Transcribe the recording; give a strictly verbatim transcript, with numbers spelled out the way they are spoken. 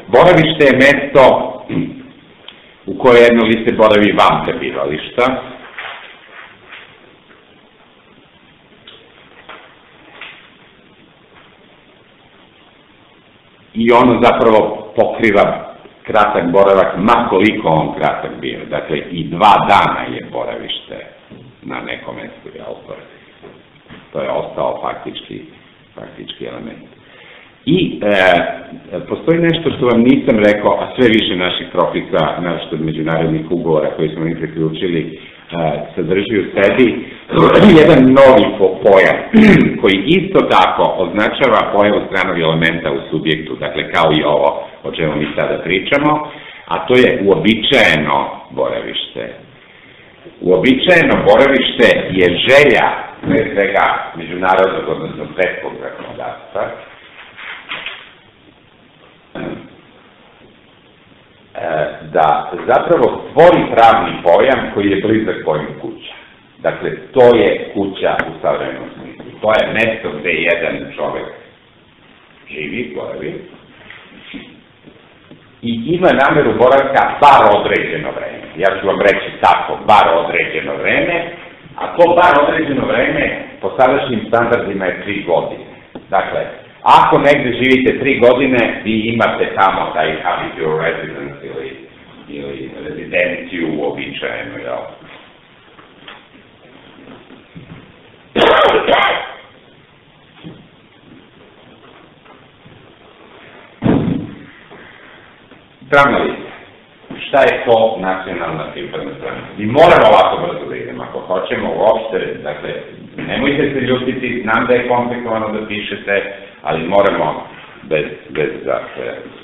boravište je mesto u koje jedno lice boravi van prebivališta. I ono zapravo pokriva kratak boravak, ma koliko on kratak bio. Dakle, i dva dana je boravište na nekom mestu, jel? To je ostao faktički, faktički element. I e, postoji nešto što vam nisam rekao, a sve više naših propisa, našto međunarodnih ugovora koji smo mi priključili, e, sadrži u sebi jedan novi pojam, koji isto tako označava pojavu stranog elementa u subjektu, dakle kao i ovo o čemu mi sada pričamo, a to je uobičajeno boravište. Uobičajeno boravište je želja, pre svega međunarodnog, odnosno svetskog zakonodavstva, da zapravo stvori pravni pojam koji je blizak pojmu kuća. Dakle, to je kuća u savremenom smislu. To je mesto gde jedan čovek živi, boravi, i ima nameru boravka bar određeno vreme. Ja ću vam reći tako, bar određeno vreme, a to bar određeno vreme po sadašnjim standardima je tri godine. Dakle, ako negde živite tri godine, vi imate tamo taj habitual residence ili, ili rezidenciju uobičajenu, jel? Pravna lica. Šta je to nacionalna pripadnost? Mi moramo ovako brzo da idemo, ako hoćemo uopšte, dakle, nemojte se ljutiti, znam da je komplikovano da pišete, ali moramo bez, bez zastaja.